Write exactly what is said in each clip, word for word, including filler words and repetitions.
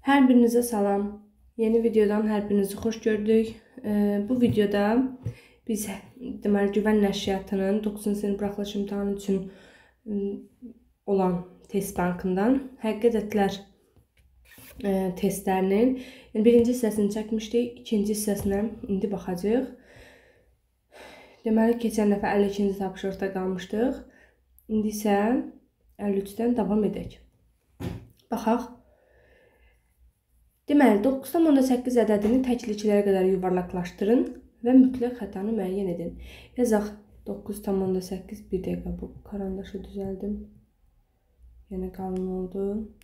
Hər birinizə salam. Yeni videodan hər birinizi xoş gördük. Bu videoda biz deməli güvən nəşriyyatının doqquzuncu sinif buraxılış imtahanı üçün olan test bankından həqiqi ədədlər testlərinin birinci hissəsini çəkmişdik. İkinci hissəsinə indi baxacağıq. Deməli keçən dəfə əlli ikinci tapşırıqda qalmışdıq. İndi isə əlli üçdən davam edək. Baxaq. Deməli, doqquz tam onda səkkiz ədədini təkliklərə qədər yuvarlaqlaşdırın və mütləq xətanı müəyyən edin. Yazaq doqquz tam onda səkkiz, bir dəqiqə bu karandaşı düzəldim. Yəni qalın oldu.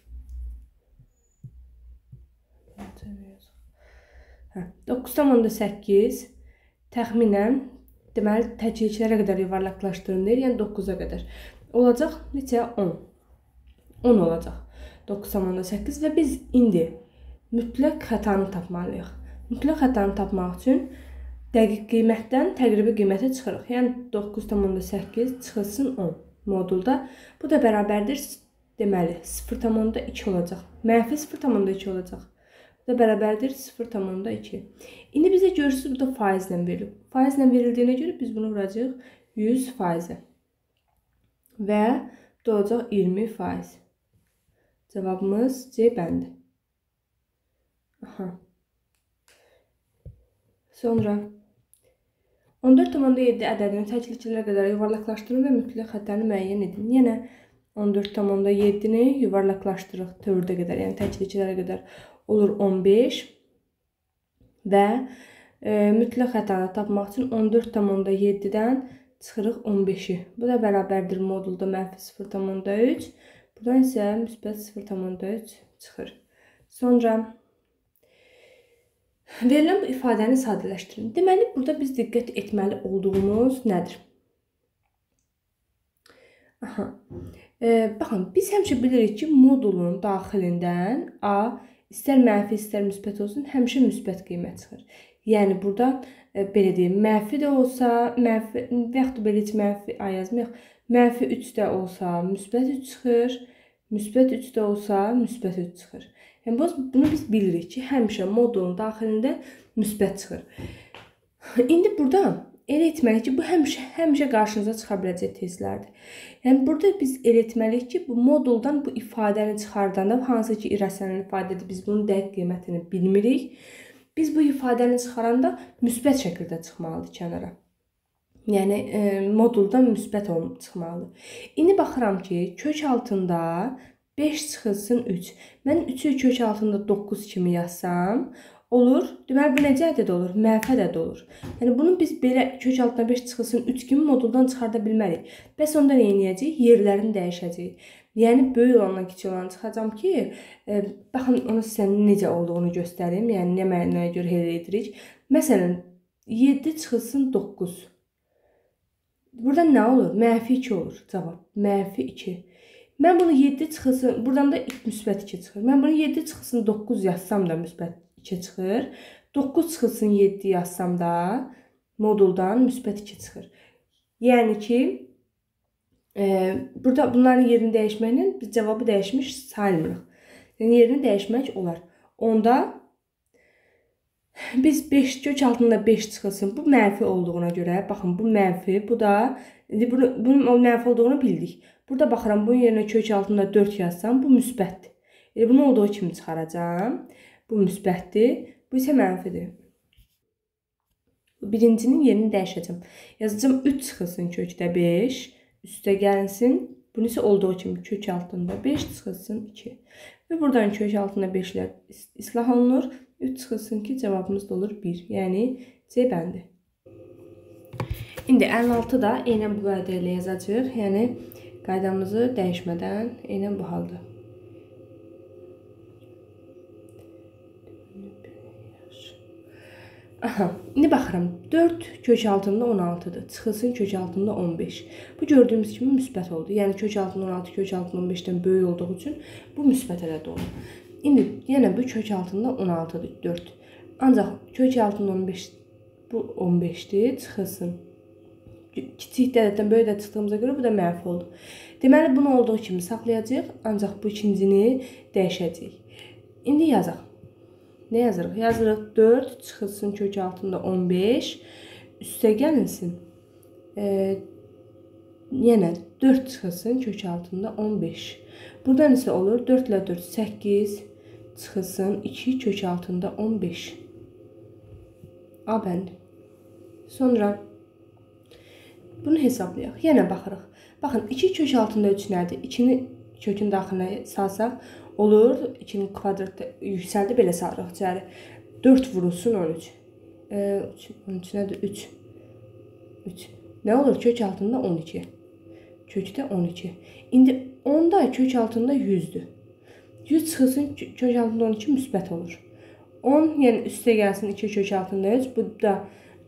Hə, doqquz tam onda səkkiz təxminən deməli təkliklərə qədər yuvarlaqlaşdırın deyir, yəni doqquza qədər. Olacaq neçə? on. on olacaq. doqquz tam onda səkkiz və biz indi mütləq xətanı tapmalıyıq. Mütləq xətanı tapmaq üçün dəqiq qiymətdən təqribi qiymətə çıxırıq. Yəni doqquz tam onda səkkiz çıxılsın on modulda. Bu da bərabərdir deməli sıfır tam onda iki olacaq. Mənfi sıfır tam onda iki olacaq. Bu da bərabərdir sıfır tam onda iki. İndi bizə görürsünüz bu da faizlə verilib. Faizlə verildiyinə görə biz bunu vuracağıq yüz faizə. Və bu da olacaq iyirmi faiz. Cavabımız C bəndi. Aha. Sonra on dörd tam onda yeddi ədədini təkliklərə qədər yuvarlaqlaşdırın və mütləq xəttəni müəyyən edin. Yenə on dörd tam onda yeddini yuvarlaqlaşdırıq dördə qədər, yəni təkliklərə qədər olur on beş və e, mütləq xətanı tapmaq üçün on dörd tam onda yeddidən çıxırıq on beşi. Bu da bərabərdir modulda mənfi sıfır tam onda üç. Buradan isə müsbət sıfır tam onda üç çıxır. Sonra verilən bu ifadəni sadələşdirin. Deməli, burada biz diqqət etməli olduğumuz nədir? Aha. E, baxın, biz həmişə bilirik ki, modulun daxilindən A istər mənfi, istər müsbət olsun, həmişə müsbət qiymət çıxır. Yəni, burada e, belə deyim, mənfi də olsa, mənfi, və yaxud da belə heç mənfi A yazmayaq, mənfi üç də olsa, müsbət üç çıxır, müsbət üç də olsa, müsbət üç çıxır. Yəni, bunu biz bilirik ki, həmişə modulun daxilində müsbət çıxır. İndi burada elə etməliyik ki, bu həmişə, həmişə qarşınıza çıxa biləcək testlərdir. Yəni, burada biz elə etməliyik ki, bu moduldan bu ifadəni çıxardanda, hansı ki, irrasional ifadədir, biz bunun dəqiq qiymətini bilmirik. Biz bu ifadəni çıxaranda müsbət şəkildə çıxmalıdır kənara. Yəni, e, moduldan müsbət olub çıxmalıdır. İndi baxıram ki, kök altında beş çıxılsın üç. Mən üçü kök altında doqquz kimi yazsam, olur. Deməli, bu necə ədəd olur? Mənfi ədəd olur. Yəni, bunu biz belə kök altında beş çıxılsın üç kimi moduldan çıxarda bilmərik. Bəs onda nə edəcəyik? Yerlərini dəyişəcəyik. Yəni, böyük olandan kiçik olanı çıxacam ki, e, baxın, onu sizə necə olduğunu göstərim. Yəni, nə mənəyə görə elə edirik. Məsələn, yeddi çıxılsın doqquz. Burada nə olur? Mənfi iki olur. Cavab. Mənfi iki. Mən bunu yeddi çıxılsın, buradan da müsbət iki çıxır. Mən bunu yeddi çıxılsın doqquz yazsam da müsbət iki çıxır. doqquz çıxılsın yeddi yazsam da moduldan müsbət iki çıxır. Yəni ki, e, burada bunların yerini dəyişməklə biz cavabı dəyişmiş saymırıq. Yəni yerini dəyişmək olar. Onda biz beş kök altında beş çıxılsın. Bu mənfi olduğuna görə, baxın bu mənfi, bu da bunun mənfi olduğunu bildik. Burada baxıram, bunun yerinə kök altında dörd yazsam, bu müsbətdir. Yəni, bunu olduğu kimi çıxaracam. Bu müsbətdir, bu isə mənfidir. Birincinin yerini dəyişəcəm. Yazacağım üç çıxılsın kökdə beş, üstə gəlinsin. Bunu isə olduğu kimi kök altında beş çıxılsın iki. Və buradan kök altında beşlər islah olunur. üç çıxılsın ki, cavabımız da olur bir. Yəni, C bəndi. İndi əlli altı da eynən bu qayda ilə yazacağıq. Yəni, qaydamızı dəyişmədən eynən bu halda. Aha, indi baxıram. dörd kök altında on altıdır. Çıxılsın kök altında on beş. Bu gördüyümüz kimi müsbət oldu. Yəni, kök altında on altı, kök altında on beşdən böyük olduğu üçün bu müsbət ədəd olur. İndi yenə bu kök altında on altıdır, dörd. Ancaq kök altında on beş, bu on beşdir, çıxılsın. Kiçik ədəddən böyük ədəd çıxdığımıza görə bu da mənfi oldu. Deməli, bunu olduğu kimi saxlayacağıq, ancaq bu ikincini dəyişəcəyik. İndi yazaq. Nə yazırıq? Yazırıq dörd çıxılsın kök altında on beş. Üstə gəlinsin. E, yenə dörd çıxılsın kök altında on beş. Buradan isə olur dörd ilə dörd səkkiz çıxılsın iki kök altında on beş. A bəndi. Sonra bunu hesablayaq. Yenə baxırıq. Baxın iki kök altında üç nədir? ikini kökün daxilinə salsaq olur. ikinin kvadratı yüksəldi belə sarıq içəri. dörd vurulsun on üç. E, on üç nədir? üç. üç. Nə olur? Kök altında on iki. Kökdə on iki. İndi onda kök altında yüzdür. yüz çıxılsın kök altında on iki müsbət olur. on yəni üstə gəlsin iki kök altında üç. Bu da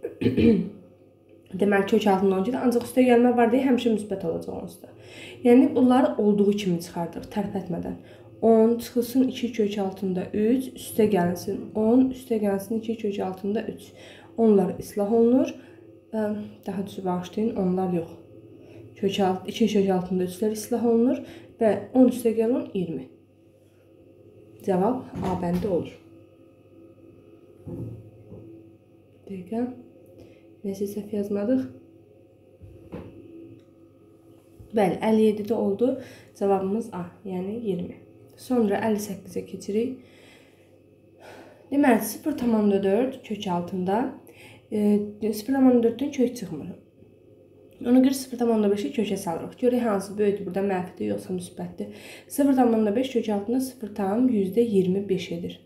deməli kök altında on iki, ancaq üstə gəlmə var deyə həmişə müsbət olacaq onsuz da. Yəni bunları olduğu kimi çıxardıq tərk etmədən. on çıxılsın iki kök altında üç, üstə gəlsin on, üstə gəlsin iki kök altında üç. Onlar islah olunur. Daha düzü bağışlayın, onlar yox. Kök alt, iki kök altında üçlər islah olunur və on üstə gəlin iyirmi. Cavab A bəndi olur. Dəqiqə. Nəsə səhv yazmadıq. Bəli, əlli yeddidə oldu. Cavabımız A, yəni iyirmi. Sonra əlli səkkizə keçirik. Deməli, sıfır tamamda dörd kök altında. sıfır tamamda dörddən kök çıxmır. Ona görə sıfır tamamda beşi kökə salırıq. Görək hansı böyükdür, burada mənfidir, yoxsa müsbətdir. sıfır tamamda beş kök altında sıfır tam yüzdə iyirmi beş edir.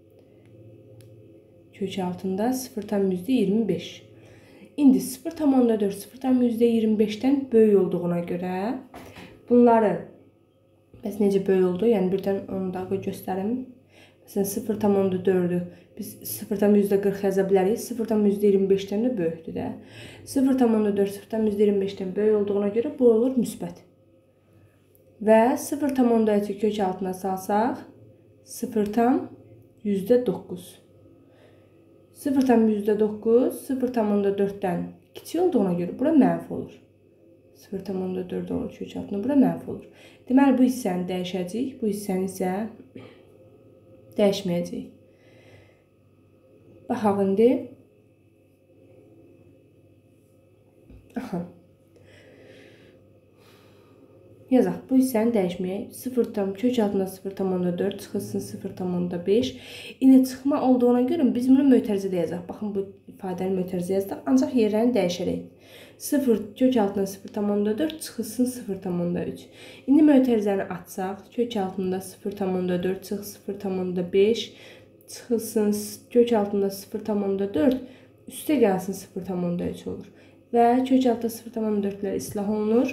Kök altında sıfır tam yüzdə iyirmi beş. İndi sıfır tamamda dörd sıfır tam yüzdə iyirmi beşdən böyük olduğuna görə bunları bəs necə böyük oldu? Yəni birdən onu da göstərim. Məsələn sıfır tamamda dördü biz sıfır tam yüzdə qırx yaza bilərik. sıfır tam yüzdə iyirmi beşdən də böyükdür də. sıfır tamamda dörd sıfır tam yüzdə iyirmi beşdən böyük olduğuna görə bu olur müsbət. Və sıfır tamamda üçü kök altına salsaq sıfır tam yüzdə doqquz. sıfır tam yüzdə doqquz sıfır tamamda dörddən kiçik olduğuna görə bura mənfi olur. sıfır tamamda dörd olur kök altında, bura mənfi olur. Deməli bu hissəni dəyişəcəyik, bu hissəni isə dəyişməyəcəyik. Baxaq indi. Aha. Yazaq, bu hissəni dəyişməyək. sıfır tam kök altında sıfır tamamda dörd çıxılsın sıfır tamamda beş. İndi çıxma olduğuna görə biz bunu mötərizədə yazaq. Baxın bu ifadəni mötərizə yazdıq, ancaq yerlərini dəyişərək. sıfır kök altında sıfır tamamda dörd çıxılsın sıfır tamamda üç. İndi mötərizəni açsaq, kök altında sıfır tamamda dörd çıx sıfır tamamda beş çıxılsın kök altında sıfır tamamda dörd üstə gəlsin sıfır tamamda üç olur. Və kök altında sıfır tamamda dördlər islah olunur.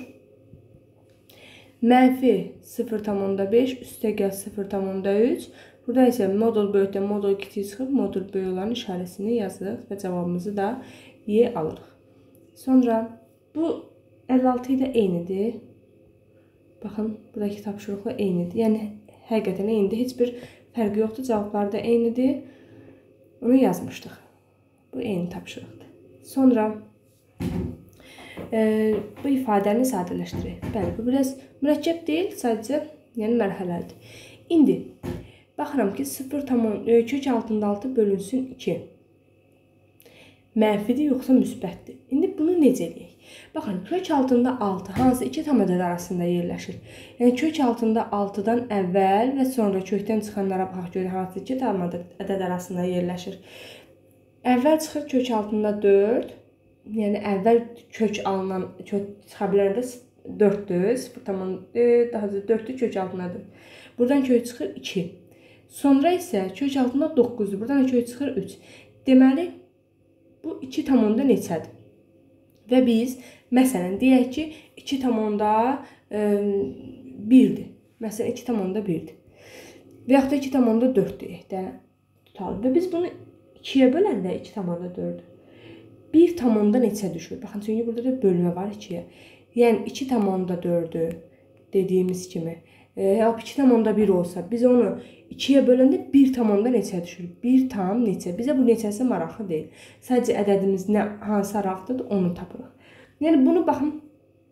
Mənfi sıfır tamamda beş üstə gəl sıfır tamamda üç. Burada isə modul böyükdən modul kiçik çıxıb modul böyük olan işarəsini yazırıq və cavabımızı da Y alırıq. Sonra bu əlli altı ilə eynidir. Baxın, buradakı tapşırıqla eynidir. Yəni həqiqətən eynidir. Heç bir fərqi yoxdur. Cavabları da eynidir. Onu yazmışdıq. Bu eyni tapşırıqdır. Sonra e, bu ifadəni sadələşdirək. Bəli, bu biraz mürəkkəb deyil, sadəcə yəni mərhələdir. İndi baxıram ki, sıfır tamam kök altında altı bölünsün iki. Mənfidir yoxsa müsbətdir? İndi bunu necə eləyək? Baxın, kök altında altı hansı iki tam ədəd arasında yerləşir? Yəni kök altında altıdan əvvəl və sonra kökdən çıxanlara baxaq görək hansı iki tam ədəd arasında yerləşir. Əvvəl çıxır kök altında dörd. Yəni əvvəl kök alınan kök çıxa bilərdə dörddür. sıfır tamam daha da dörddür kök altındadır. Buradan kök çıxır iki. Sonra isə kök altında doqquzdur. Buradan kök çıxır üç. Deməli bu iki tamamda neçədir? Və biz, məsələn, deyək ki, iki tamamda birdir. Məsələn, iki tamamda birdir. Və yaxud da iki tamamda dörd deyək də tutalım. Və biz bunu ikiyə böləndə iki tamamda dördür. bir tamamda neçə düşür? Baxın, çünki burada da bölmə var ikiyə. Yəni iki tamamda dördü dediyimiz kimi. Ya iki tamamda bir olsa, biz onu ikiyə böləndə bir tamamda neçə düşür? bir tam neçə? Bizə bu neçəsi maraqlı deyil. Sadəcə ədədimiz nə hansı araqdadır, onu tapırıq. Yəni bunu baxın,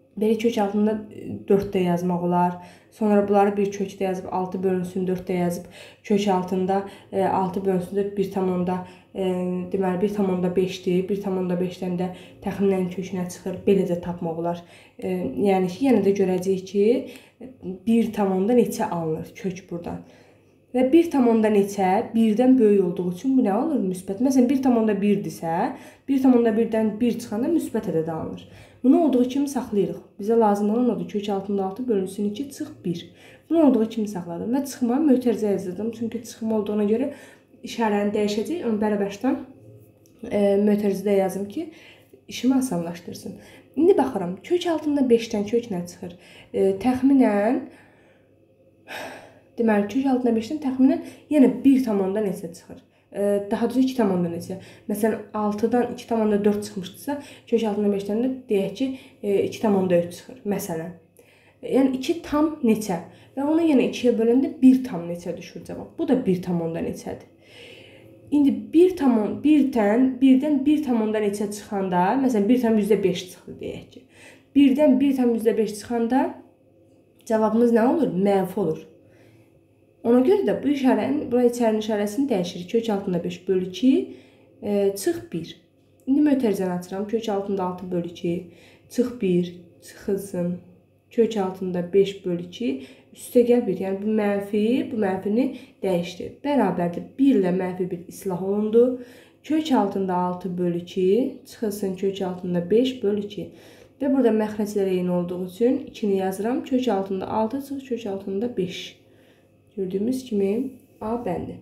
Belə kök altında dörd də yazmaq olar. Sonra bunları bir kökdə yazıb altı bölünsün dörd də yazıb kök altında altı bölünsün dörd bir tam onda e, deməli bir tam onda beşdir. bir tam onda beşdən də təxminən kökünə çıxır. Belə də tapmaq olar. E, yəni ki, yenə də görəcəyik ki, bir tam onda neçə alınır kök buradan. Və bir tam onda neçə birdən böyük olduğu üçün bu nə olur? Müsbət. Məsələn, bir tam onda birdirsə, bir tam onda birdən bir çıxanda müsbət ədəd alınır. Bunu olduğu kimi saxlayırıq. Bizə lazım olan odur. Kök altında altı bölünsün iki çıx bir. Bunu olduğu kimi saxladım və çıxma mötərizə yazdım. Çünki çıxma olduğuna görə işarəni dəyişəcək. Onu bərabərdən e, mötərizədə yazım ki, işimi asanlaşdırsın. İndi baxıram. Kök altında beşdən kök nə çıxır? E, təxminən deməli, kök altında beşdən təxminən yenə bir tam onda neçə çıxır? Daha düzü iki tam onda neçə? Məsələn, altıdan iki tam onda dörd çıxmışdısa, kök altında beşdən də deyək ki, iki tam onda üç çıxır. Məsələn. Yəni iki tam neçə? Və onu yenə ikiyə böləndə bir tam neçə düşür cavab. Bu da bir tam onda neçədir. İndi bir tam birdən, birdən bir tam onda neçə çıxanda, məsələn, bir tam yüzdə beş çıxır deyək ki. Birdən bir tam yüzdə beş çıxanda cavabımız nə olur? Mənfi olur. Ona görə də bu işarənin, buraya içərinin işarəsini dəyişirik. Kök altında beş bölü iki e, çıx bir. İndi mötərizəni açıram. Kök altında altı bölü iki çıx bir çıxılsın. Kök altında beş bölü iki üstə gəl bir. Yəni bu mənfi, bu mənfini dəyişdir. Bərabərdir. bir ilə mənfi bir islah olundu. Kök altında altı bölü iki çıxılsın kök altında beş bölü iki. Və burada məxrəclər eyni olduğu üçün ikini yazıram. Kök altında altı çıx kök altında beş. Gördüyümüz kimi A bəndi.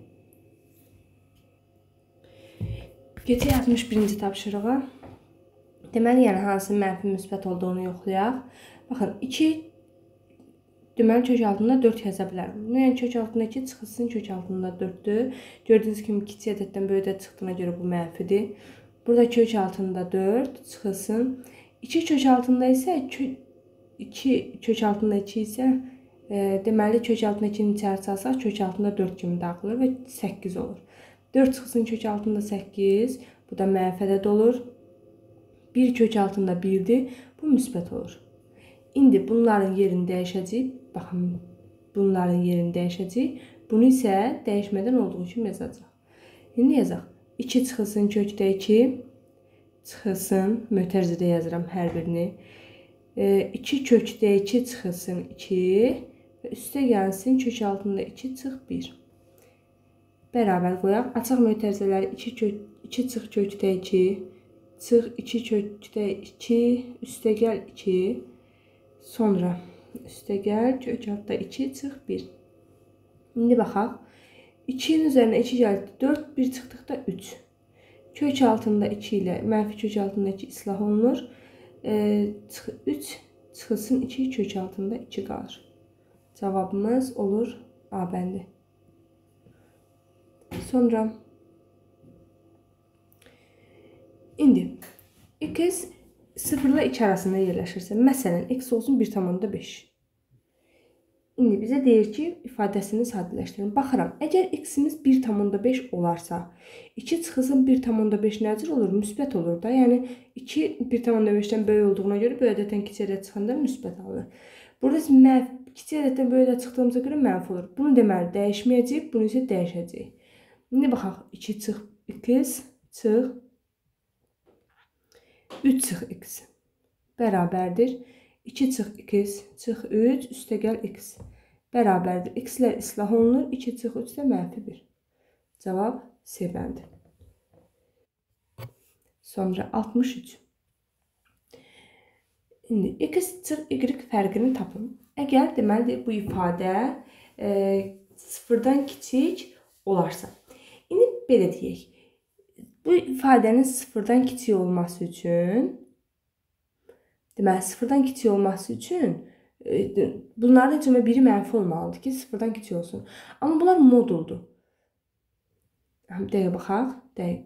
Keçək altmış birinci tapşırığa. Deməli, yəni hansı mənfi müsbət olduğunu yoxlayaq. Baxın, iki deməli kök altında dörd yaza bilərim. Yəni kök altında iki çıxılsın kök altında dörddür. Gördüyünüz kimi kiçik ədəddən böyük ədəd çıxdığına görə bu mənfidir. Burada kök altında dörd çıxılsın. iki kök altında isə iki kök altında iki isə E, deməli, kök altında ikinin içəri salsaq, kök altında dörd kimi daxildir və səkkiz olur. dörd çıxsın kök altında səkkiz, bu da mənfi ədəd olur. bir kök altında birdir, bu müsbət olur. İndi bunların yerini dəyişəcəyik. Baxın, bunların yerini dəyişəcəyik. Bunu isə dəyişmədən olduğu kimi yazacaq. İndi yazaq. iki çıxsın kökdə iki, çıxsın, mötərizədə yazıram hər birini. E, iki kökdə iki çıxsın iki. Və üstə gəlsin kök altında iki çıx bir. Bərabər qoyaq. Açaq mötərizələri iki, kök, iki çıx kökdə iki. Çıx iki kökdə iki. Üstə gəl iki. Sonra üstə gəl kök altında iki çıx bir. İndi baxaq. ikinin üzərinə iki gəldi. dörd, bir çıxdıqda üç. Kök altında iki ilə mənfi kök altında iki islah olunur. E, üç çıxılsın iki kök altında iki qalır. Cavabımız olur A bəndi. Sonra indi x sıfır ilə iki arasında yerləşirsə, məsələn, x olsun bir tam onda beş. İndi bizə deyir ki, ifadəsini sadələşdirin. Baxıram, əgər x-imiz bir tam onda beş olarsa, iki çıxılsın bir tam onda beş necə olur? Müsbət olur da. Yəni iki bir tam onda beşdən böyük olduğuna görə böyük ədəddən kiçik ədəd çıxanda müsbət alınır. Burada mənfi kiçik ədəddən böyük ədəd çıxdığımıza görə mənfi olur. Bunu deməli dəyişməyəcəyik, bunu isə dəyişəcəyik. İndi baxaq, iki çıx x çıx üç çıx x bərabərdir. iki çıx x çıx üç üstə gəl x bərabərdir. X-lər islah olunur. iki çıx üç də mənfi bir. Cavab C bəndi. Sonra altmış üç. İndi x çıx y fərqini tapın. Əgər deməli bu ifadə e, sıfırdan kiçik olarsa. İndi belə deyək. Bu ifadənin sıfırdan kiçik olması üçün deməli sıfırdan kiçik olması üçün e, bunların içində biri mənfi olmalıdır ki, sıfırdan kiçik olsun. Amma bunlar moduldur. Dəqiq baxaq, dəqiq.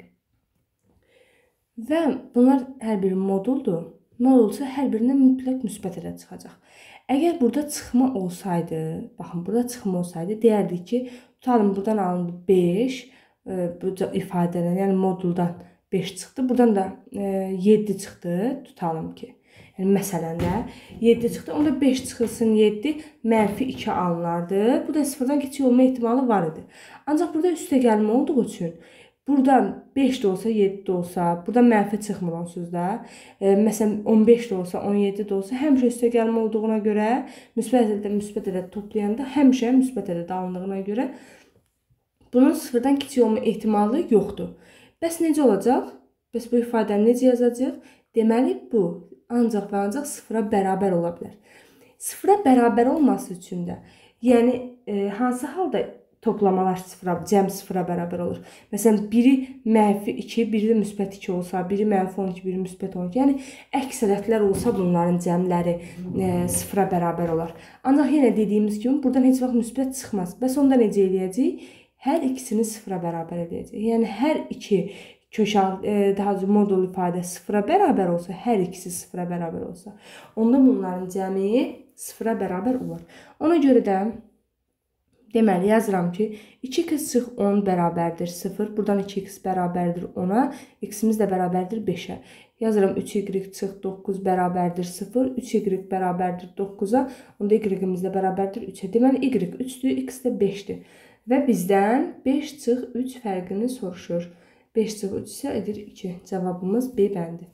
Və bunlar hər biri moduldur. Modulsa hər birindən mütləq müsbət ədəd çıxacaq. Əgər burada çıxma olsaydı, baxın, burada çıxma olsaydı, deyərdik ki, tutalım buradan alındı beş, e, bu ifadədən, yəni moduldan beş çıxdı. Buradan da e, yeddi çıxdı, tutalım ki. Yəni, məsələn də yeddi çıxdı. Onda beş çıxılsın yeddi mənfi iki alınardı. Bu da sıfırdan kiçik olma ehtimalı var idi. Ancaq burada üstə gəlmə olduğu üçün buradan beş də olsa, yeddi də olsa, buradan mənfi çıxmır onsuz da. E, məsələn, on beş də olsa, on yeddi də olsa, həmişə üstə gəlmə olduğuna görə, müsbət ədəd, müsbət ədəd toplayanda həmişə müsbət ədəd alındığına görə bunun sıfırdan kiçik olma ehtimalı yoxdur. Bəs necə olacaq? Bəs bu ifadəni necə yazacaq? Deməli, bu ancaq və ancaq sıfıra bərabər ola bilər. Sıfıra bərabər olması üçün də, yəni e, hansı halda toplamalar sıfıra, cəm sıfıra bərabər olur. Məsələn, biri mənfi iki, biri də müsbət iki olsa, biri mənfi on iki, biri müsbət on iki. Yəni, əksəriyyətlər olsa bunların cəmləri e, sıfıra bərabər olar. Ancaq yenə dediyimiz kimi, buradan heç vaxt müsbət çıxmaz. Bəs onda necə eləyəcək? Hər ikisini sıfıra bərabər eləyəcək. Yəni, hər iki köşal, e, daha doğrusu modul ifadə sıfıra bərabər olsa, hər ikisi sıfıra bərabər olsa, onda bunların cəmi sıfıra bərabər olur. Ona görə də deməli, yazıram ki, iki x çıx on bərabərdir sıfır. Buradan iki x bərabərdir ona. X-imiz də bərabərdir beşə. Yazıram üç y çıx doqquz bərabərdir sıfır. üç y bərabərdir doqquza. Onda y-imiz də bərabərdir üçə. Deməli, y üçdür, x də beşdir. Və bizdən beş çıx üç fərqini soruşur. beş çıx üç isə edir iki. Cavabımız B bəndi.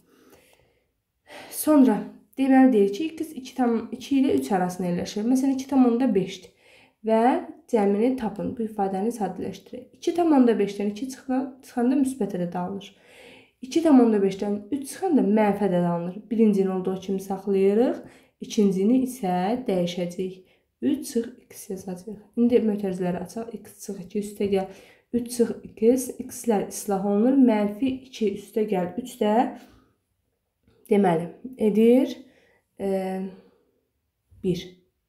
Sonra, deməli deyir ki, x iki ilə üç arasında yerləşir. Məsələn, iki tam onda beşdir. Və cəmini tapın. Bu ifadəni sadələşdirək. iki tam onda beşdən iki çıxanda müsbət ədəd alınır. iki tam onda beşdən üç çıxanda mənfi ədəd alınır. Birincini olduğu kimi saxlayırıq. İkincini isə dəyişəcəyik. üç çıx x yazacaq. İndi mötərizələri açaq. X çıx iki üstə gəl. üç çıx x. X-lər islah olunur. Mənfi iki üstə gəl. üç də deməli edir e, bir.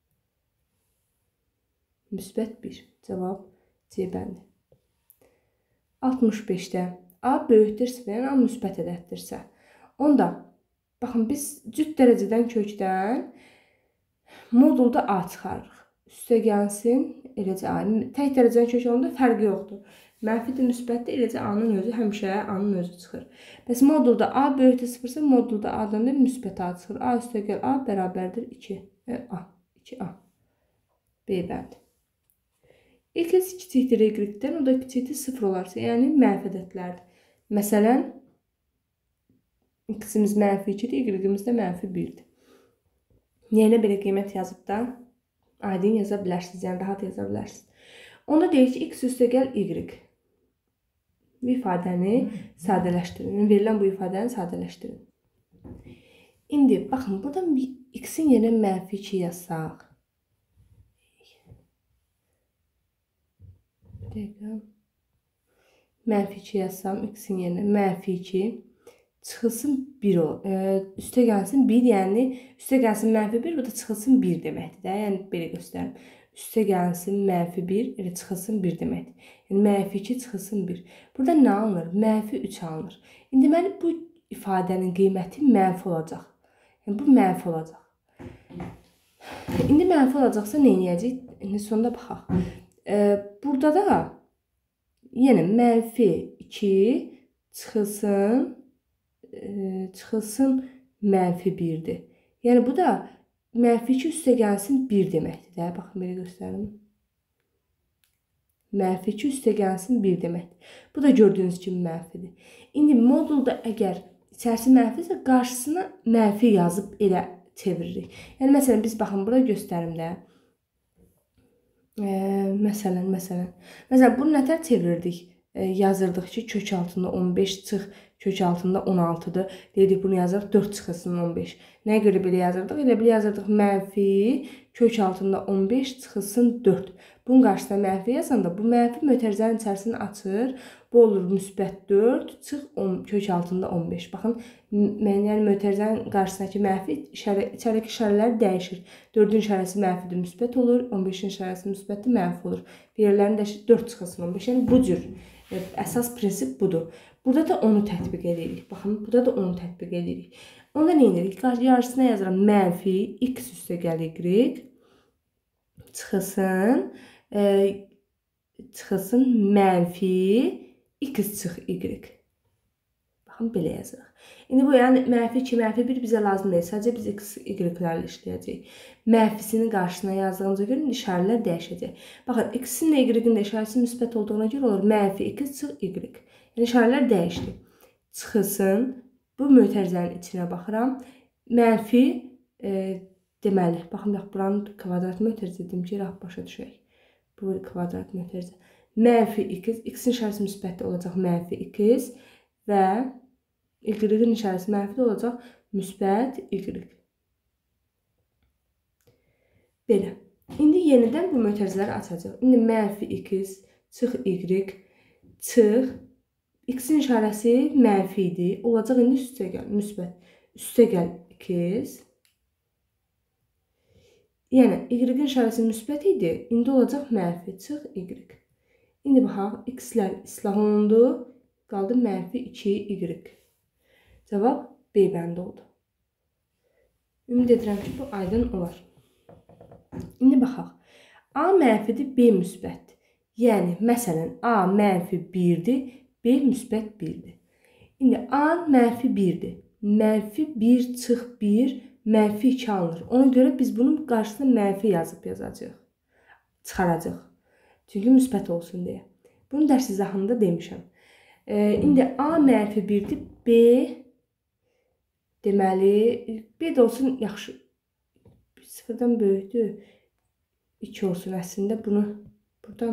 Müsbət bir. Cavab C bəndi. altmış beşdə A böyükdür sıfırdan, A müsbət ədəddirsə. Onda, baxın, biz cüt dərəcədən kökdən modulda A çıxarırıq. Üstə gəlsin, eləcə A. Tək dərəcədən kök olanda fərqi yoxdur. Mənfidir, müsbətdir, eləcə A-nın özü həmişə A-nın özü çıxır. Bəs modulda A böyükdür sıfırsa, modulda A-dan da müsbət A çıxır. A üstə gəl A bərabərdir iki. A. iki A. B bəndi. X kiçikdir y-dən, o da kiçikdir sıfır olarsa, yəni mənfi ədədlərdir. Məsələn, x-imiz mənfi ikidir, y-imiz də mənfi birdir. Yerinə belə qiymət yazıb da aydın yaza bilərsiniz, yəni rahat yaza bilərsiniz. Onda deyir ki, x üstə gəl y. Bu ifadəni sadələşdirin. Verilən bu ifadəni sadələşdirin. İndi, baxın, burada x-in yerinə mənfi iki yazsaq. Mənfi iki yazsam, x-in yerinə mənfi iki çıxılsın bir ol. E, üstə gəlsin bir, yəni üstə gəlsin mənfi bir, bu da çıxılsın bir deməkdir də. Yəni, belə göstərim. Üstə gəlsin mənfi bir, elə çıxılsın bir deməkdir. Yəni, mənfi iki çıxılsın bir. Burada nə alınır? Mənfi üç alınır. İndi, deməli, bu ifadənin qiyməti mənfi olacaq. Yəni, bu mənfi olacaq. İndi mənfi olacaqsa, nə edəcək? İndi sonunda baxaq. Burada da yenə mənfi iki çıxılsın çıxılsın mənfi birdir. Yəni bu da mənfi iki üstə gəlsin bir deməkdir də. Baxın, belə göstərim. Mənfi iki üstə gəlsin bir deməkdir. Bu da gördüyünüz kimi mənfidir. İndi modulda əgər içərisi mənfidirsə, qarşısına mənfi yazıb elə çeviririk. Yəni, məsələn, biz baxın, burada göstərimdə Ee, məsələn, məsələn. Məsələn, bunu nətər çevirirdik? Ee, yazırdıq ki, kök altında on beş çıx, kök altında on altıdır. Dedik, bunu yazırıq, dörd çıxılsın on beş. Nəyə görə belə yazırdıq? Elə belə yazırdıq, mənfi, kök altında on beş çıxılsın dörd. Bunun qarşısına mənfi yazanda, bu mənfi mötərizənin içərisini açır. Bu olur müsbət dörd, çıx kök altında on beş. Baxın, yəni mötərizənin qarşısındakı mənfi içəridəki işarələr dəyişir. dördün işarəsi mənfidir, müsbət olur. on beşin işarəsi müsbətdir, mənfi olur. Yerlərini dəyişir, dörd çıxılsın on beş. Yəni bu cür əsas prinsip budur. Burada da onu tətbiq edirik. Baxın, burada da onu tətbiq edirik. Onda nə edirik? Yarısına yazıram mənfi x üstə gəl y çıxılsın e, çıxılsın mənfi x çıx y. Baxın, belə yazırıq. İndi bu, yəni mənfi iki, mənfi bir bizə lazım deyil. Sadəcə biz x, y-lərlə işləyəcəyik. Mənfisinin qarşısına yazdığımıza görə indi işarələr dəyişəcək. Baxın, x-in də y-in də işarəsi müsbət olduğuna görə olur mənfi iki çıx y. Yəni işarələr dəyişdi. Çıxılsın. Bu mötərizənin içinə baxıram. Mənfi, e, deməli, baxın, bax, buranın kvadrat mötərizə dedim ki, rahat başa düşək. Bu kvadrat mötərizə. Mənfi iki, x-in işarəsi müsbətdə olacaq mənfi iki və y-in işarəsi mənfidə olacaq müsbət y. Belə. İndi yenidən bu mötərizələri açacaq. İndi mənfi iki çıx y çıx x-in işarəsi mənfi idi. Olacaq indi üstə gəl, müsbət. Üstə gəl iki. Yəni, y-in işarəsi müsbət idi. İndi olacaq mənfi çıx y. İndi baxaq, x-lər islah olundu. Qaldı mənfi iki y. Cavab B bəndi oldu. Ümid edirəm ki, bu aydın olar. İndi baxaq. A mənfidir, B müsbətdir. Yəni, məsələn, A mənfi birdir, B müsbət birdir. İndi A mənfi birdir. Mənfi bir çıx bir, mənfi iki alınır. Ona görə biz bunun qarşısına mənfi yazıb yazacaq. Çıxaracaq. Çünki müsbət olsun deyə. Bunu dərs izahında demişəm. E, indi A mənfi birdir, B deməli, B də olsun, yaxşı, sıfırdan böyükdür, iki olsun əslində, bunu buradan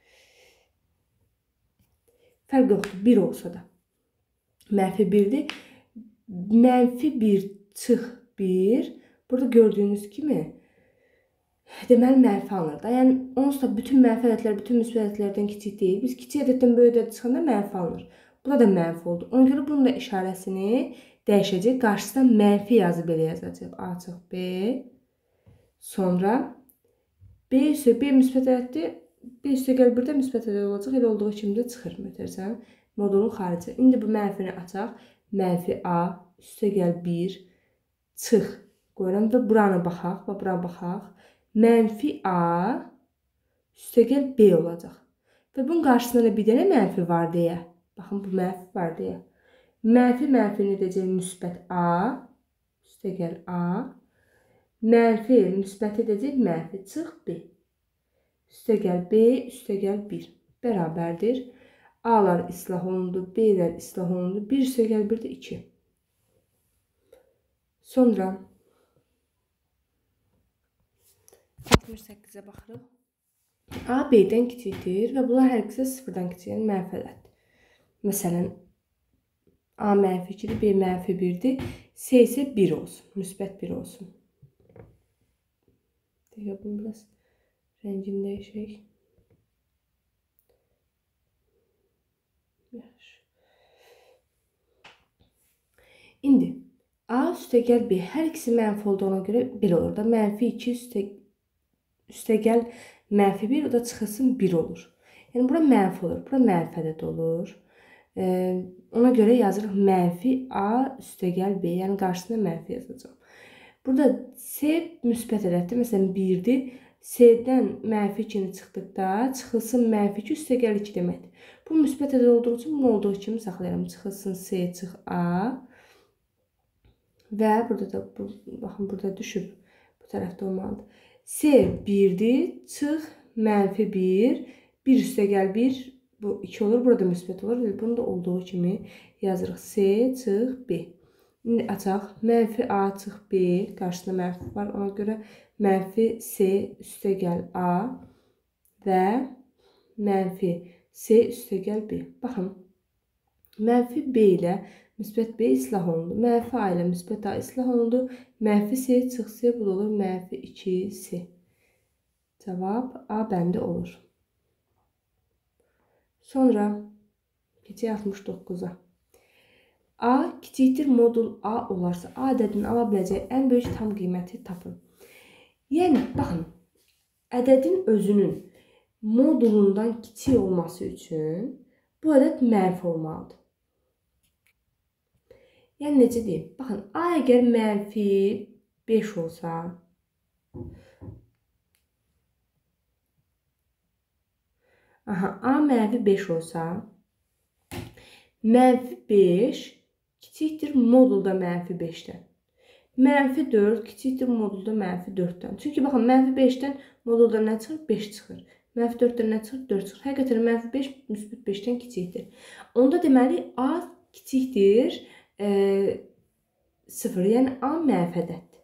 fərq yoxdur, bir olsa da. Mənfi birdir, mənfi bir çıx bir, burada gördüyünüz kimi, deməli, mənfi alınır da. Yəni, onsuz da bütün mənfi ədədlər, bütün müsbət ədədlərdən kiçik deyil. Biz kiçik ədəddən böyük ədəd çıxanda mənfi alınır. Burada da mənfi oldu. Ona görə bunun da işarəsini dəyişəcək. Qarşısına mənfi yazıb belə yazacaq. A çıx B. Sonra B üstə B müsbət ədəddir. B üstə gəl birdə müsbət ədəd olacaq. Elə olduğu kimi də çıxır mötərizənin modulun xarici. İndi bu mənfini açaq. Mənfi A üstə gəl bir çıx qoyuram və buranı baxaq. Və bura baxaq. Mənfi A üstə gəl B olacaq. Və bunun qarşısında da bir dənə mənfi var deyə. Baxın, bu mənfi var deyə. Mənfi mənfini edəcək müsbət A. Üstə gəl A. Mənfi müsbət edəcək mənfi. Çıx B. Üstə gəl B. Üstə gəl bir. Bərabərdir. A'lar islah olundu. B'lər islah olundu. bir üstə gəl bir də iki. Sonra altmış səkkizə baxırıq. A B'dən kiçikdir və bunlar hər ikisi sıfırdan kiçik, yəni mənfi ədəddir. Məsələn, A mənfi ikidir, B mənfi birdir, C isə bir olsun, müsbət bir olsun. Deyək, bunu biraz rəngini dəyişək. İndi A üstə gəl B, hər ikisi mənfi olduğuna görə belə olur da, mənfi iki üstə, üstə gəl mənfi bir, o da çıxılsın bir olur. Yəni, bura mənfi olur, bura mənfi ədəd olur. Ee, ona görə yazırıq mənfi A üstə gəl B, yəni qarşısına mənfi yazacaq. Burada C müsbət ədəddir, məsələn birdir. C-dən mənfi ikini çıxdıqda çıxılsın mənfi iki üstə gəl iki deməkdir. Bu müsbət ədəd olduğu üçün bunu olduğu kimi saxlayıram. Çıxılsın C çıx A və burada da, bu, baxın, burada düşüb, bu tərəfdə olmalıdır. C birdir, çıx mənfi bir, bir üstə gəl bir, bu iki olur, burada müsbət olur. Bunu da olduğu kimi yazırıq. C çıx B. İndi açaq. Mənfi A çıx B. Qarşısında mənfi var. Ona görə mənfi C üstə gəl A və mənfi C üstə gəl B. Baxın. Mənfi B ilə müsbət B islah olundu. Mənfi A ilə müsbət A islah olundu. Mənfi C çıx C, bu da olur mənfi iki C. Cavab A bəndi olur. Sonra keçək altmış doqquza. A kiçikdir modul A olarsa, A ədədinin ala biləcəyi ən böyük tam qiyməti tapın. Yəni, baxın, ədədin özünün modulundan kiçik olması üçün bu ədəd mənfi olmalıdır. Yəni, necə deyim? Baxın, A əgər mənfi beş olsa, aha, A mənfi beş olsa, mənfi beş kiçikdir modulda mənfi beşdən. Mənfi dörd kiçikdir modulda mənfi dörddən. Çünki baxın, mənfi beşdən modulda nə çıxır? beş çıxır. Mənfi dörddən nə çıxır? dörd çıxır. Həqiqətən mənfi beş müsbət beşdən kiçikdir. Onda deməli A kiçikdir e, sıfır. Yəni A mənfi ədəddir.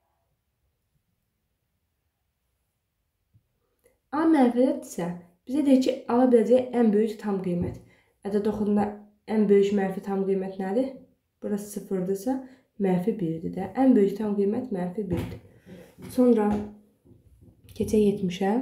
A mənfi ədəddirsə, bizə deyir ki, ala biləcəyi ən böyük tam qiymət. Ədəd oxuduğunda ən böyük mənfi tam qiymət nədir? Burası sıfırdırsa, mənfi birdir də. Ən böyük tam qiymət mənfi birdir. Sonra keçək yetmişə.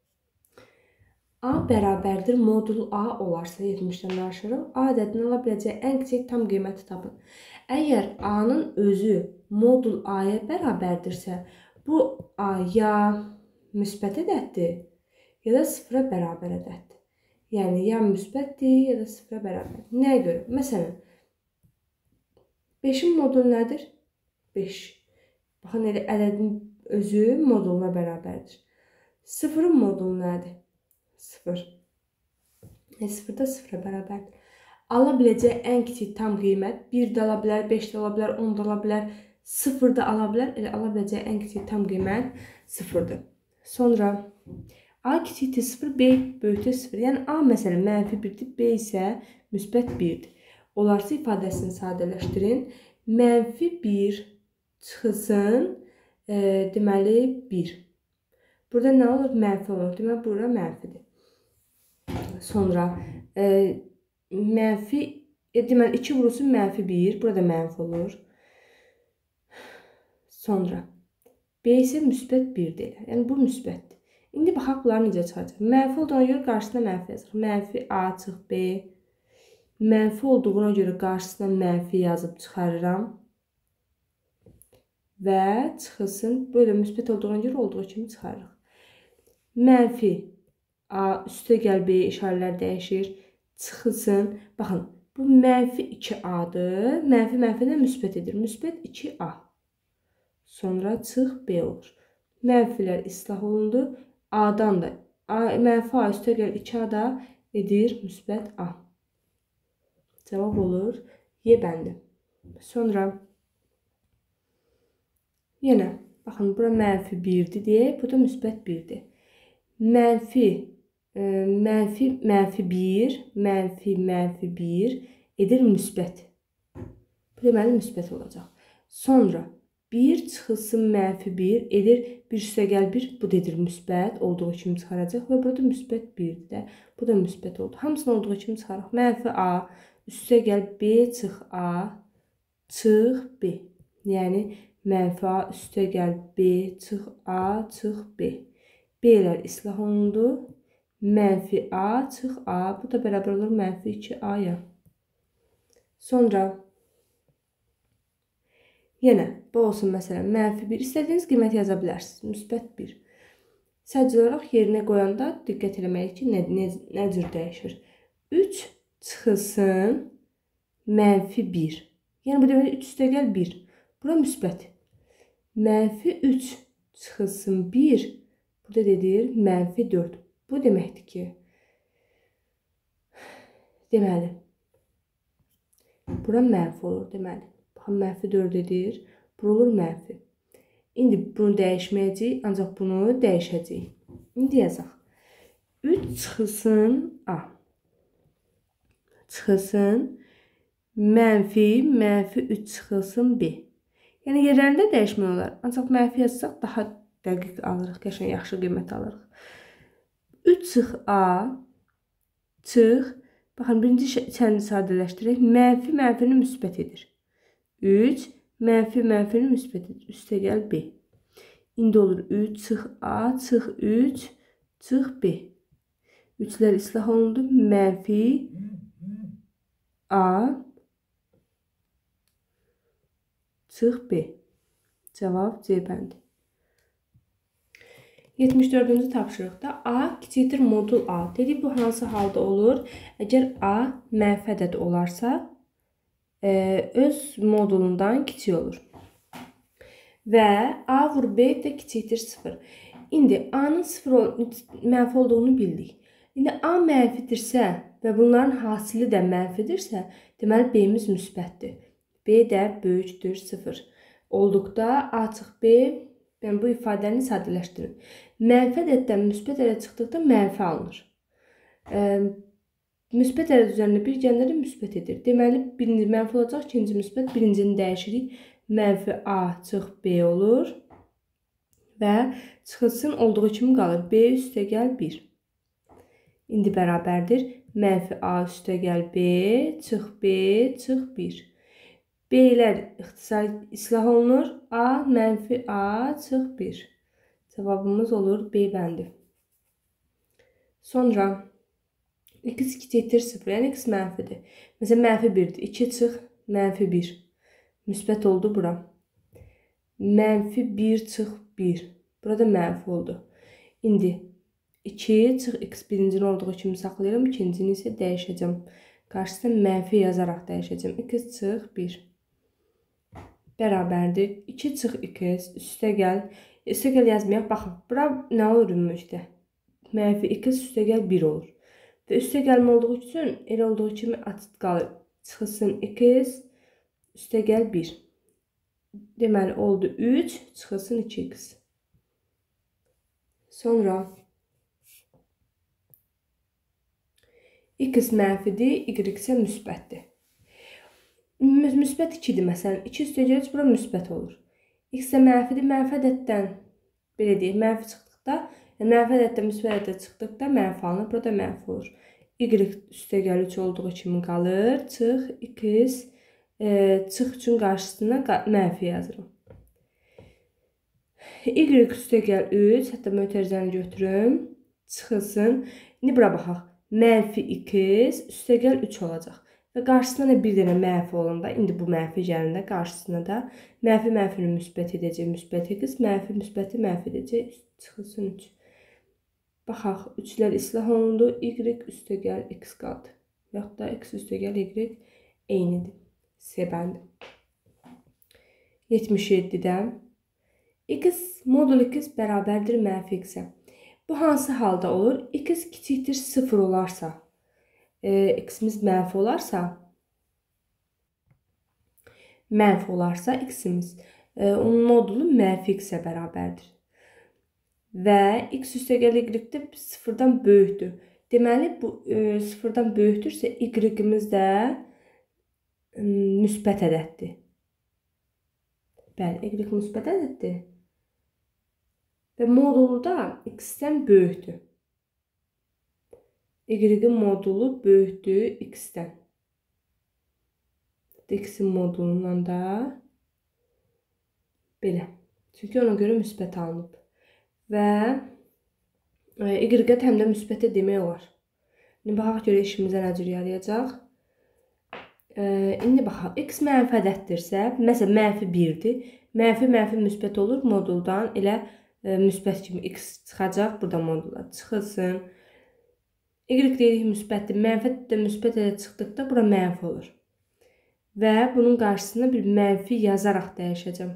A bərabərdir modul A olarsa, yetmişdən danışırıq. A ədədini ala biləcəyi ən kiçik tam qiyməti tapın. Əgər A-nın özü modul A-ya bərabərdirsə, bu A ya müsbət ədəddir, ya da sıfıra bərabər ədəddir. Yəni, ya müsbətdir, ya da sıfıra bərabərdir. Nəyə görə? Məsələn, beşin modulu nədir? beş. Baxın, elə ədədin özü moduluna bərabərdir. sıfırın modulu nədir? sıfır. E, sıfır da sıfıra bərabərdir. Ala biləcək ən kiçik tam qiymət bir də ala bilər, beş də ala bilər, on da ala bilər, sıfır da ala bilər. Elə ala biləcək ən kiçik tam qiymət sıfırdır. Sonra A kiçikdir sıfır, B böyükdür sıfır. Yəni A məsələn mənfi birdir, B isə müsbət birdir. Olarsa ifadəsini sadələşdirin. Mənfi bir çıxılsın, e, deməli bir. Burada nə olur? Mənfi olur. Deməli, bura mənfidir. Sonra e, mənfi, e, deməli, iki vurulsun mənfi bir. Burada mənfi olur. Sonra B isə müsbət bir deyil. Yəni, bu müsbətdir. İndi baxaq, bunları necə çıxacaq? Mənfi olduğuna görə qarşısına mənfi yazırıq. Mənfi A çıx B. Mənfi olduğuna görə qarşısına mənfi yazıb çıxarıram. Və çıxılsın. Böyle müsbət olduğuna görə olduğu kimi çıxarırıq. Mənfi A üstə gəl B işarələr dəyişir. Çıxılsın. Baxın, bu mənfi iki A'dır. Mənfi mənfidən müsbət edir. Müsbət iki A. Sonra çıx B olur. Mənfilər islah olundu. A'dan da A, mənfi A üstə gəl iki A da edir müsbət A. Cavab olur Y bəndi. Sonra yenə baxın, bura mənfi birdir deyək, bu da müsbət birdir. Mənfi e, mənfi mənfi bir, mənfi mənfi bir edir müsbət. Bu deməli müsbət olacaq. Sonra bir çıxılsın mənfi bir edir bir üstə gəl bir, bu da edir müsbət olduğu kimi çıxaracaq və burada müsbət birdir də. Bu da müsbət oldu. Hamısını olduğu kimi çıxaraq. Mənfi A üstə gəl B çıx A çıx B. Yəni mənfi A üstə gəl B çıx A çıx B. B'lər islah olundu. Mənfi A çıx A. Bu da bərabər olur mənfi iki A-ya. Sonra yenə bu olsun məsələn mənfi bir. İstədiyiniz qiymət yaza bilərsiniz. Müsbət bir. Sadəcə olaraq yerinə qoyanda diqqət eləməliyik ki, nə, nə, nə cür dəyişir. üç çıxılsın mənfi bir. Yəni bu demək üç üstə gəl bir. Bura müsbət. Mənfi üç çıxılsın bir. Bu da dedir mənfi dörd. Bu deməkdir ki, deməli, bura mənfi olur deməli. Baxın, mənfi dörd edir. Bura olur mənfi. İndi bunu dəyişməyəcəyik, ancaq bunu dəyişəcəyik. İndi yazaq. üç çıxılsın A. Çıxılsın mənfi, mənfi üç çıxılsın B. Yəni yerlərində dəyişmək olar. Ancaq mənfi yazsaq daha dəqiq alırıq, qəşəng yaxşı qiymət alırıq. üç çıx A çıx. Baxın, birinci içəni sadələşdirək. Mənfi mənfini müsbət edir. üç mənfi mənfini müsbət edir. Üstə gəl B. İndi olur üç çıx A çıx üç çıx B. üçlər islah olundu. Mənfi A çıx B. Cavab C bəndi. yetmiş dördüncü tapşırıqda A kiçikdir modul A. Dedik, bu hansı halda olur? Əgər A mənfi ədəd olarsa, e, öz modulundan kiçik olur. Və A vur B də kiçikdir sıfır. İndi A'nın sıfır mənfi olduğunu bildik. İndi A mənfidirsə və bunların hasili də mənfidirsə, deməli B'miz müsbətdir. B də böyükdür sıfır. Olduqda A çıx B, yəni bu ifadəni sadələşdirin. Mənfi ədəddən müsbət ədəd çıxdıqda mənfi alınır. E, müsbət ədəd üzərində bir gələnləri müsbət edir. Deməli, birinci mənfi olacaq, ikinci müsbət, birincini dəyişirik. Mənfi A çıx B olur və çıxılsın olduğu kimi qalır. B üstəgəl bir. İndi bərabərdir. Mənfi A üstəgəl B çıx B çıx bir. B-lər ixtisar islah olunur. A mənfi A çıx bir. Cavabımız olur B bəndi. Sonra x kiçikdir sıfır, yəni x mənfidir. Məsələn, mənfi birdir. iki çıx mənfi bir. Müsbət oldu bura. Mənfi bir çıx bir. Burada mənfi oldu. İndi iki çıx x birincinin olduğu kimi saxlayıram. İkincini isə dəyişəcəm. Qarşısına mənfi yazaraq dəyişəcəm. x çıx bir. Bərabərdir. iki çıx x üstəgəl. Üstəgəl yazmayaq. Baxın, bura nə olur ümumilikdə? Mənfi x üstəgəl bir olur. Və üstəgəlmə olduğu üçün elə olduğu kimi açıq qalır. Çıxılsın x üstəgəl bir. Deməli, oldu üç, çıxılsın iki x. Sonra x mənfidir, y isə müsbətdir. Müsbət ikidir məsələn. iki üstəgəl üç bura müsbət olur. X də mənfidir, mənfi ədəddən belə deyək, mənfi çıxdıqda, yəni mənfi ədəddən müsbət ədəd çıxdıqda mənfi alınır, burada mənfi olur. Y üstəgəl üç olduğu kimi qalır. Çıx x e, çıx üçün qarşısına mənfi yazırım. Y üstəgəl üç, hətta mötərizəni götürüm, çıxılsın. İndi bura baxaq. Mənfi x üstəgəl üç olacaq. Və qarşısına da bir dənə mənfi olanda, indi bu mənfi gəlində qarşısına da mənfi mənfini müsbət edəcək, müsbət x, mənfi müsbəti mənfi edəcək, çıxılsın üç. Baxaq, üçlər islah olundu, y üstəgəl x qaldı. Yaxud da x üstəgəl y eynidir. C bəndi. yetmiş yeddidə x modul x bərabərdir mənfi x-ə. Bu hansı halda olur? X kiçikdir sıfır olarsa, e, x-imiz mənfi olarsa, mənfi olarsa x-imiz, e, onun modulu mənfi x-ə bərabərdir. Və x üstəgəl y-də sıfırdan böyükdür. Deməli, bu e, sıfırdan böyükdürsə, y-imiz də e, müsbət ədəddir. Bəli, y müsbət ədəddir. Və modulu da x-dən böyükdür. Y-in modulu böyükdür x-dən. X-in modulundan da belə. Çünki ona görə müsbət alınıb. Və y-ə həm də müsbətə demək olar. İndi baxaq görə işimizə nə cür yarayacaq. İndi baxaq, x mənfi ədəddirsə, məsələn, mənfi birdir. Mənfi mənfi müsbət olur moduldan, elə müsbət kimi x çıxacaq, burada modula çıxılsın. Y deyirik müsbətdir, mənfi də müsbət ədəd çıxdıqda bura mənfi olur. Və bunun qarşısına bir mənfi yazaraq dəyişəcəm.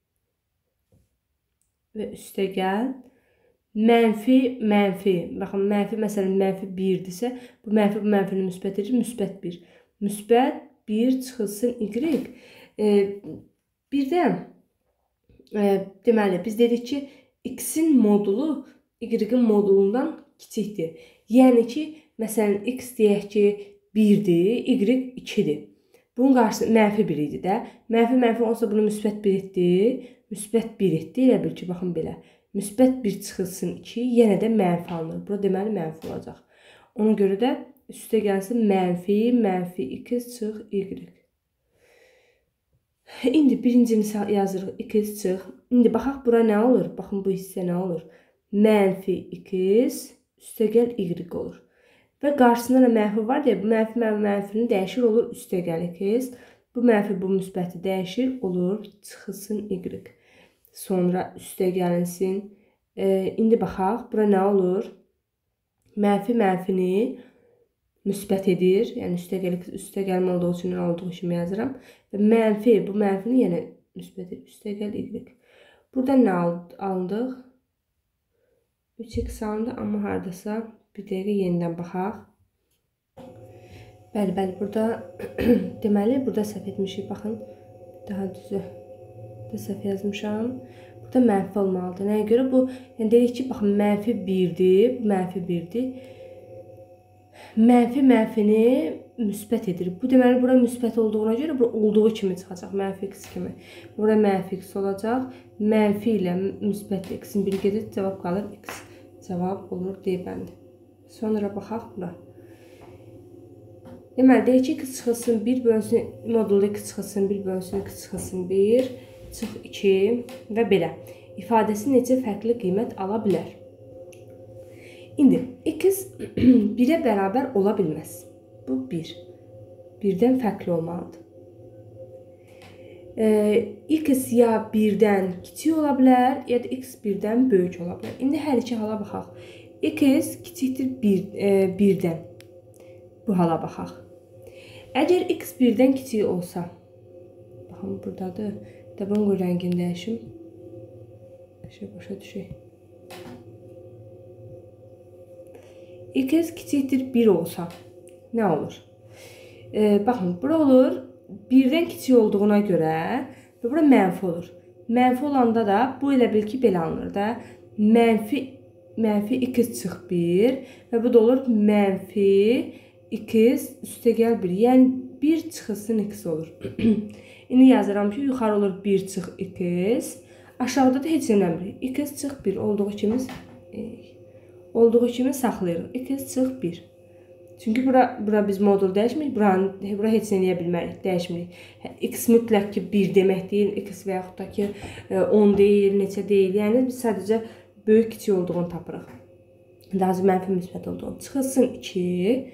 Və üstəgəl mənfi mənfi, baxın mənfi məsələn mənfi birdirsə, bu mənfi bu mənfini müsbət edir, müsbət bir. Müsbət bir çıxılsın y. E, birdən e, deməli biz dedik ki, x-in modulu y-in modulundan kiçikdir. Yəni ki, məsələn, x deyək ki, birdir, y ikidir. Bunun qarşısı mənfi bir idi də. Mənfi mənfi olsa bunu müsbət bir etdi, müsbət bir etdi. Elə bil ki, baxın belə. Müsbət bir çıxılsın iki, yenə də mənfi alınır. Bura deməli mənfi olacaq. Ona görə də üstə gəlsin mənfi, mənfi x çıx y. İndi birincini yazırıq x çıx. İndi baxaq bura nə olur? Baxın bu hissə nə olur? Mənfi x üstəgəl y olur. Və qarşısında da mənfi var deyə bu mənfi mənfini dəyişir olur üstəgəl x. Bu mənfi bu müsbəti dəyişir olur çıxılsın y. Sonra üstə gəlinsin. E, indi baxaq bura nə olur? Mənfi mənfini müsbət edir. Yəni üstəgəl üstəgəlmə olduğu üçün olduğu kimi yazıram. Və mənfi bu mənfini yenə müsbət edir. Üstəgəl y. Burada nə aldıq? üç x alındı, amma haradasa bir dəqiqə yenidən baxaq. Bəli, bəli, burada deməli burada səhv etmişik. Baxın, Daha düzü. Da səhv yazmışam. Burada mənfi olmalıdır. Nəyə görə? Bu, yəni deyirik ki, baxın, mənfi birdir. Bu mənfi birdir. Mənfi mənfini müsbət edir. Bu deməli, bura müsbət olduğuna görə bura olduğu kimi çıxacaq. Mənfi x kimi. Bura mənfi x olacaq. Mənfi ilə müsbət x-in biri gedir. Cavab qalır x. Cavab olur D bəndi. Sonra baxaq bura. Deməli, deyək ki, x çıxılsın bir bölünsün, modulda x çıxılsın bir bölünsün, x çıxılsın bir, çıx iki və belə. İfadəsi necə fərqli qiymət ala bilər? İndi, x birə bərabər ola bilməz. Bu bir. Birdən fərqli olmalıdır. Ee, x ya birdən kiçik ola bilər, ya da x birdən böyük ola bilər. İndi hər iki hala baxaq. X kiçikdir bir, e, birdən. Bu hala baxaq. Əgər x birdən kiçik olsa, baxın buradadır, taban qoy rəngini dəyişim. Şey başa düşək. X kiçikdir bir olsa, nə olur? Ee, baxın, bura olur, birdən kiçik olduğuna görə, və bura mənfi olur. Mənfi olanda da, bu elə bil ki, belə alınır da, mənfi, mənfi x çıx bir, və bu da olur mənfi x üstə gəl bir. Yəni bir çıxılsın x olur. İndi yazıram ki, yuxarı olur bir çıx x. Aşağıda da heç önemli. X çıx bir olduğu kimi e, olduğu kimi saxlayırıq. X çıx bir. Çünki bura, bura biz modul dəyişmirik. Buranı, bura heç nə eləyə bilmərik. Dəyişmirik. X mütləq ki bir demək deyil. X və yaxud da ki on deyil, neçə deyil. Yəni biz sadəcə böyük kiçik olduğunu tapırıq. Daha az mənfi müsbət olduğunu. Çıxılsın iki.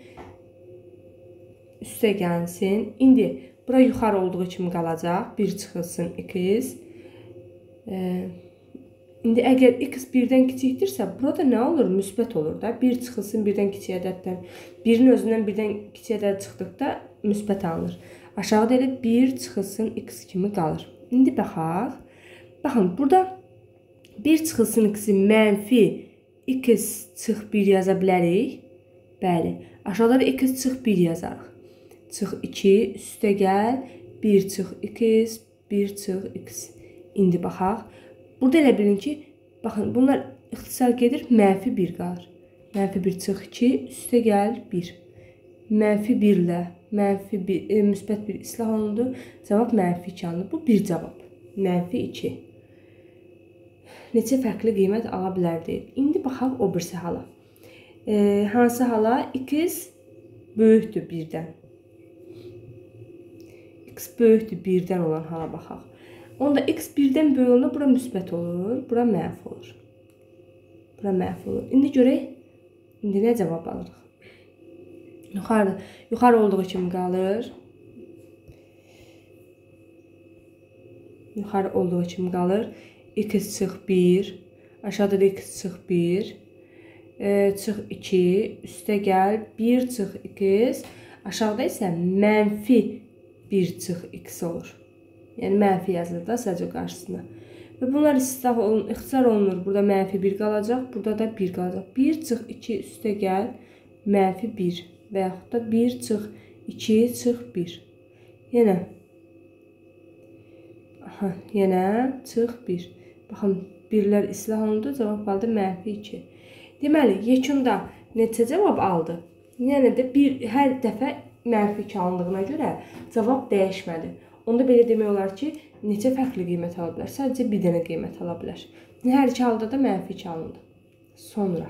Üstə gəlsin. İndi bura yuxarı olduğu kimi qalacaq. bir çıxılsın x. Ee, indi əgər x birdən kiçikdirsə, burada nə olur? Müsbət olur da. bir çıxılsın birdən kiçik ədəddən. birin özündən birdən kiçik ədəd çıxdıqda müsbət alınır. Aşağıda elə bir çıxılsın x kimi qalır. İndi baxaq. Baxın, burada bir çıxılsın x-i mənfi x çıx bir yaza bilərik. Bəli. Aşağıda da x çıx bir yazarıq. Çıx iki, üstə gəl, bir çıx x, bir çıx x. İndi baxaq. Burada elə bilin ki, baxın, bunlar ixtisar gedir, mənfi bir qalır. Mənfi bir çıx iki, üstə gəl, bir. Mənfi bir ilə mənfi bir, e, müsbət bir islah olundu. Cavab mənfi iki alınır. Bu bir cavab. Mənfi iki. Neçə fərqli qiymət ala bilər deyil. İndi baxaq o birisi hala. E, hansı hala? X böyükdür birdən. X böyükdür birdən olan hala baxaq. Onda x birdən böyük olanda bura müsbət olur, bura mənfi olur. Bura mənfi olur. İndi görək, indi nə cavab alırıq? Yuxarı, yuxarı olduğu kimi qalır. Yuxarı olduğu kimi qalır. X çıx bir, aşağıda da x çıx bir, e, çıx iki, üstə gəl, bir çıx x, aşağıda isə mənfi bir çıx x olur. Yəni mənfi yazılır da sadəcə qarşısına. Və bunlar istisna olun, ixtisar olunur. Burada mənfi bir qalacaq, burada da bir qalacaq. bir çıx iki üstə gəl, mənfi bir və yaxud da bir çıx iki çıx bir. Yenə. Aha, yenə çıx bir. Baxın, birlər islah olundu, cavab aldı mənfi iki. Deməli, yekunda neçə cavab aldı? Yəni də bir, hər dəfə mənfi iki alındığına görə cavab dəyişmədi. Onda belə demək olar ki, neçə fərqli qiymət ala bilər? Sadəcə bir dənə qiymət ala bilər. Hər iki halda da mənfi iki alındı. Sonra.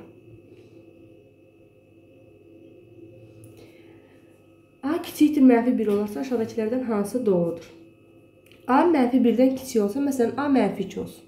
A kiçikdir mənfi bir olarsa aşağıdakilərdən hansı doğrudur? A mənfi birdən kiçik olsa, məsələn, A mənfi iki olsun.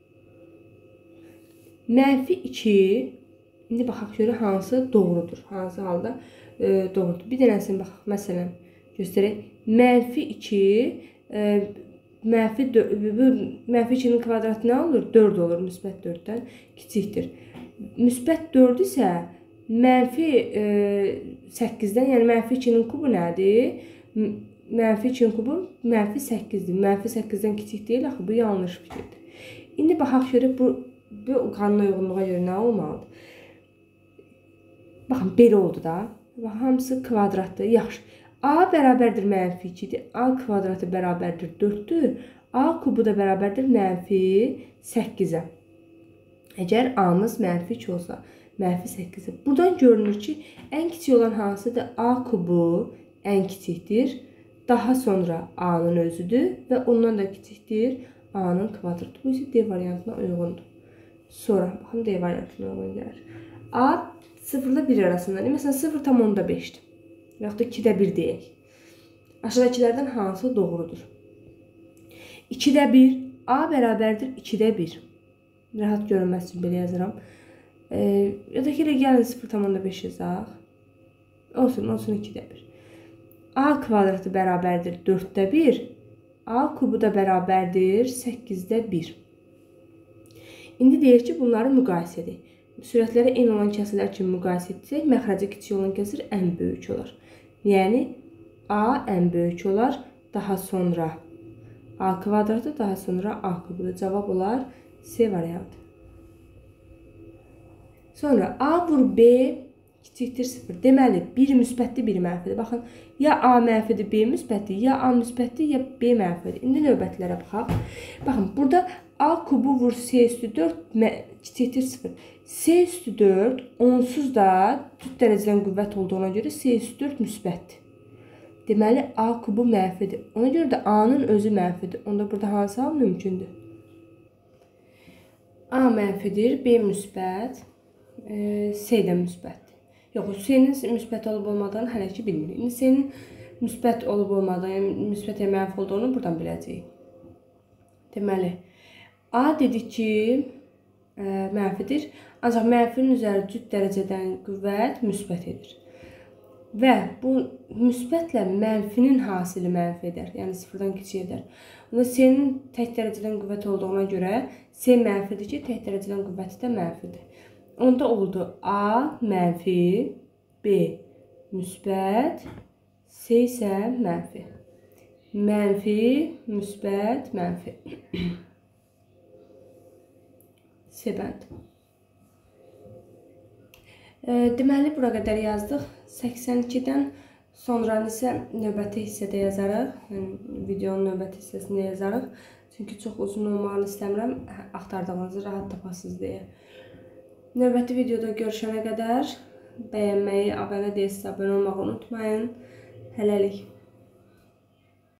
Mənfi iki, indi baxaq görə hansı doğrudur? Hansı halda e, doğrudur? Bir dənəsini baxaq, məsələn, göstərək. Mənfi iki, e, mənfi, mənfi ikinin kvadratı nə olur? dörd olur, müsbət dörddən kiçikdir. Müsbət dörd isə mənfi e, səkkizdən, yəni mənfi ikinin kubu nədir? Mənfi ikinin kubu mənfi səkkizdir. Mənfi səkkizdən kiçik deyil, axı bu yanlış fikirdir. İndi baxaq görə bu, bu qanuna uyğunluğa görə nə olmalıdır? Baxın, belə oldu da. Baxın, hamısı kvadratdır. Yaxşı. A bərabərdir mənfi ikidir. A kvadratı bərabərdir dörddür. A kubu da bərabərdir mənfi səkkizə. Əgər A-mız mənfi iki olsa, mənfi səkkizə. Buradan görünür ki, ən kiçik olan hansıdır? A kubu ən kiçikdir. Daha sonra A-nın özüdür və ondan da kiçikdir A-nın kvadratı. Bu isə D variantına uyğundur. Sonra, baxın D variantına uyğun gəlir. A sıfırla bir arasında. Məsələn, sıfır tam onda beşdir. Yaxud da ikidə bir deyək. Aşağıdakilərdən hansı doğrudur? ikidə bir. A bərabərdir ikidə bir. Rahat görünməsi üçün belə yazıram. E, ya da ki, gəlin sıfır tam onda beş yazaq. Olsun, olsun ikidə bir. A kvadratı bərabərdir dörddə bir. A kubu da bərabərdir səkkizdə bir. İndi deyir ki, bunları müqayisə edək. Sürətləri eyni olan kəsirlər kimi müqayisə etsək, məxrəci kiçik olan kəsir ən böyük olar. Yəni, A ən böyük olar, daha sonra A kvadratı, daha sonra A kubu. Cavab olar C variantı. Sonra A vur B kiçikdir sıfır. Deməli, biri müsbətdir, biri mənfidir. Baxın, ya A mənfidir, B müsbətdir, ya A müsbətdir, ya B mənfidir. İndi növbətlərə baxaq. Baxın, burada A kubu vur C üstü dörd kiçikdir sıfır. C üstü dörd onsuz da cüt dərəcədən qüvvət olduğuna görə C üstü dörd müsbətdir. Deməli, A kubu mənfidir. Ona görə də A-nın özü mənfidir. Onda burada hansı hal mümkündür? A mənfidir, B müsbət, C də müsbətdir. Yox, C-nin müsbət olub olmadığını hələ ki bilmirik. İndi C-nin müsbət olub olmadığını, müsbət ya mənfi olduğunu buradan biləcəyik. Deməli, A dedik ki, ə, mənfidir. Ancaq mənfinin üzəri cüt dərəcədən qüvvət müsbət edir. Və bu müsbətlə mənfinin hasili mənfi edər. Yəni sıfırdan kiçik edər. Onda C-nin tək dərəcədən qüvvət olduğuna görə C mənfidir ki, tək dərəcədən qüvvəti də mənfidir. Onda oldu A mənfi, B müsbət, C isə mənfi. Mənfi, müsbət, mənfi. C bənd. Deməli, bura qədər yazdıq. səksən ikidən sonra isə növbəti hissədə yazarıq. Yəni, videonun növbəti hissəsində yazarıq. Çünki çox uzun olmağını istəmirəm. Axtardığınızı rahat tapasınız deyə. Növbəti videoda görüşənə qədər bəyənməyi, abunə deyilsə abunə olmağı unutmayın. Hələlik.